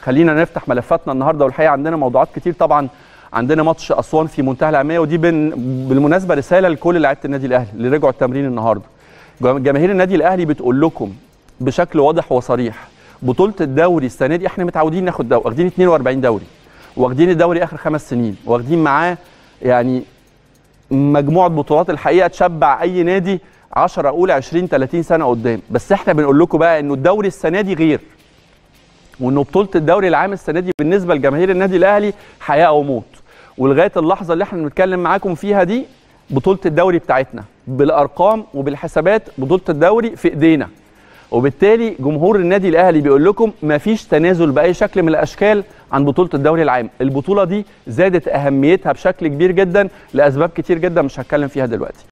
خلينا نفتح ملفاتنا النهارده، والحقيقه عندنا موضوعات كتير. طبعا عندنا ماتش اسوان في منتهى الاهميه، ودي بالمناسبه رساله لكل لاعيبه النادي الاهلي اللي رجعوا التمرين النهارده. جماهير النادي الاهلي بتقول لكم بشكل واضح وصريح، بطوله الدوري السنه دي احنا متعودين ناخد دوري، واخدين 42 دوري، واخدين الدوري اخر 5 سنين، واخدين معاه يعني مجموعه بطولات الحقيقه تشبع اي نادي 10 اولى 20 30 سنه قدام. بس احنا بنقول لكم بقى انه الدوري السنه دي غير، وانه بطوله الدوري العام السنه دي بالنسبه لجماهير النادي الاهلي حياه او موت. ولغايه اللحظه اللي احنا بنتكلم معاكم فيها دي بطوله الدوري بتاعتنا بالارقام وبالحسابات، بطوله الدوري في ايدينا. وبالتالي جمهور النادي الاهلي بيقول لكم مفيش تنازل باي شكل من الاشكال عن بطوله الدوري العام. البطوله دي زادت اهميتها بشكل كبير جدا لاسباب كتير جدا مش هتكلم فيها دلوقتي.